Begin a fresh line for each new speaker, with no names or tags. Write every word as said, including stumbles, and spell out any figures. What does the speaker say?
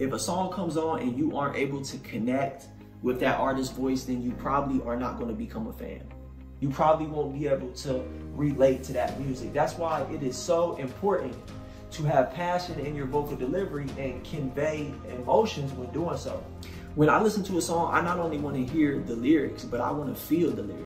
if a song comes on and you aren't able to connect with that artist's voice, then you probably are not going to become a fan. You probably won't be able to relate to that music. That's why it is so important to have passion in your vocal delivery and convey emotions when doing so. When I listen to a song, I not only want to hear the lyrics, but I want to feel the lyrics.